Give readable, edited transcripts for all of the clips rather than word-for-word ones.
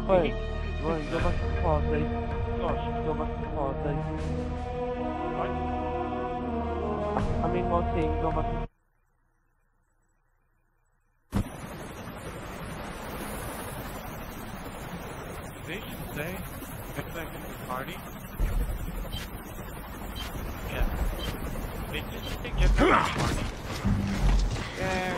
Wait, you want to go back to the party? Gosh, go back to the party. What? I mean, my team, go back to They should say, get back into the party. Yeah. They just say get back into the party. Yeah,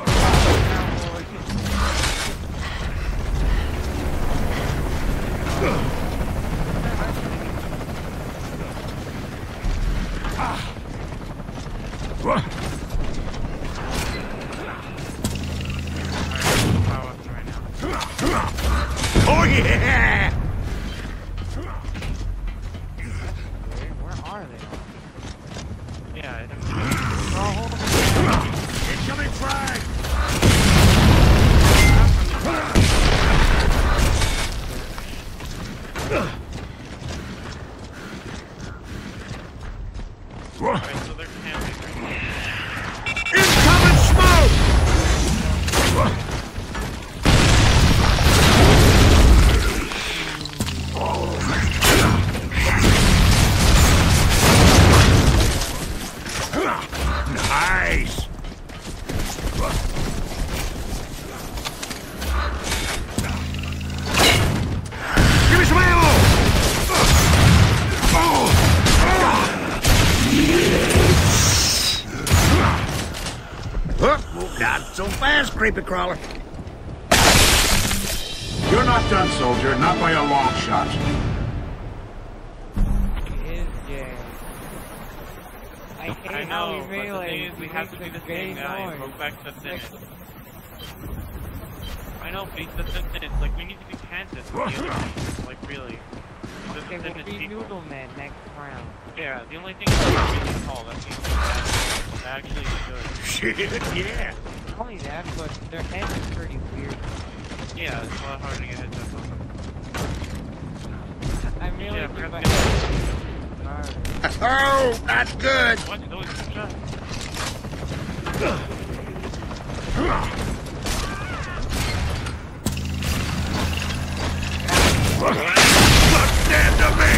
Oh yeah! where are they? Yeah, I don't Incoming frag! Alright, so they're camping right now. Incoming smoke! Nice! Give me some ammo! Not so fast, creepy crawler. You're not done, soldier. Not by a long shot. is Jay. I hate how know, we but the melee. thing is, we have to do the thing now and go back to finish. I know, but it's like, we need to be Kansas with the other team, like, really. Okay, we'll be Noodle Man next round. Yeah, the only thing is really tall, that's the only thing that actually is good. Shit, yeah. Not only that, but their head is pretty weird. Yeah, it's a lot harder to get heads up on them. I really Yeah, I think forgot my to get Oh, that's good. What? Those two shots? Stand to me.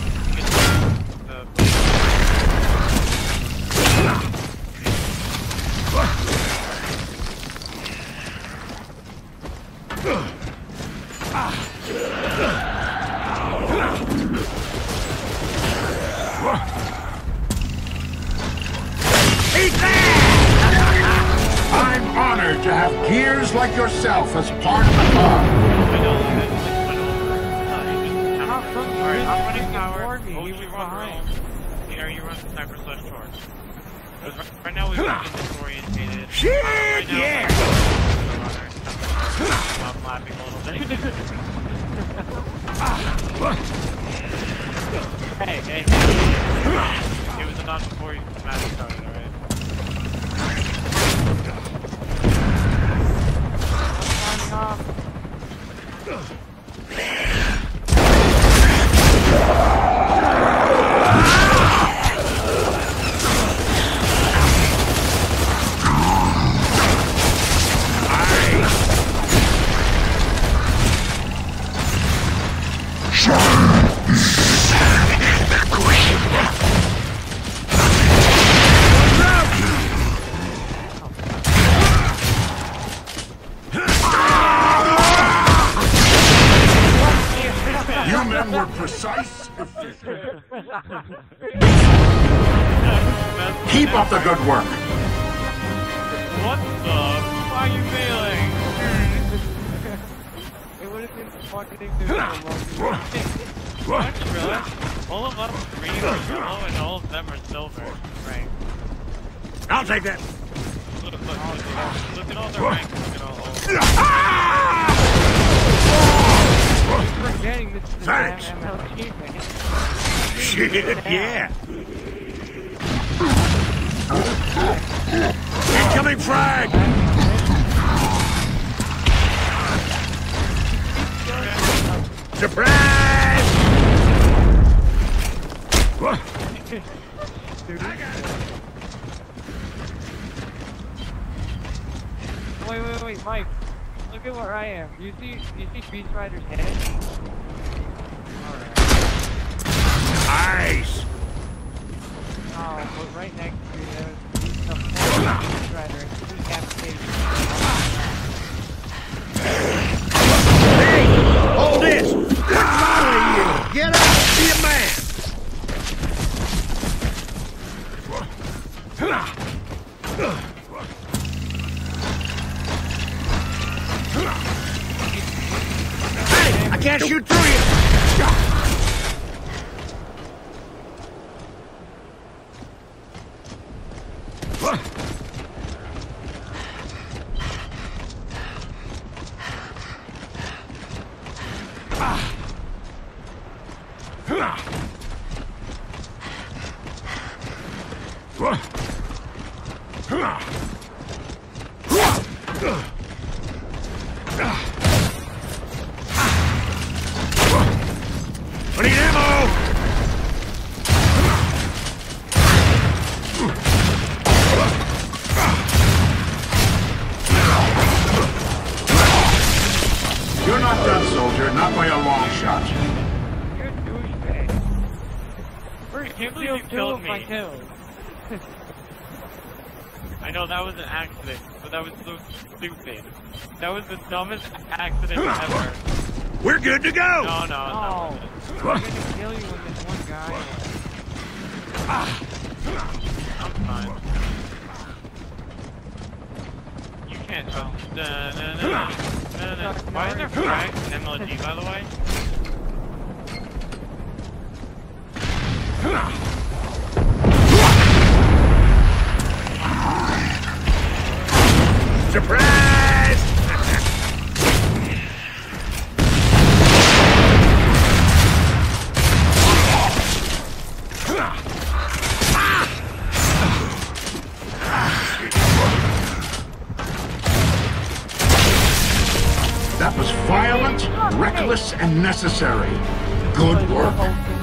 Eat that! I'm honored to have gears like yourself as part of the club. I know, that's like went over. How come you Alright, I'm didn't running tower. support me? Oh, He you was run behind. roam. Yeah, you run sniper slash torch. Right now we've been disorientated. Shit, Right now, yeah! I'm laughing a little bit. Hey, hey, hey. It was a not before you match started, alright? Signing off. You men were precise. Keep up the good work. What the? Why are you failing? It would have been fucking good. What? Really? All of us green are yellow and all of them are silver. Right. I'll take that. Look at all their ranks. Look at all. Forgetting this is the Thanks. damn MLG, man. Shit, yeah. Incoming frag! Surprise! Wait, Mike. Look at where I am. You see Beast Rider's head? Alright. Nice! Oh, but right next to you, there's a Beast Rider and decapitation. Hey! Hold this! What's wrong with you? Get up! Be a man! Hey! I can't shoot through you! I need ammo! You're not done, soldier. Not by a long shot. You're a douchebag. I can't believe you Two killed of my me. kills. I know that was an accident, but that was so stupid. That was the dumbest accident ever. We're good to go! No, no, Oh, no. I'm gonna kill you with this one guy. I'm fine. You can't trust. Why is there frags in MLG, by the way? Surprise! That was violent, reckless, and necessary. Good work.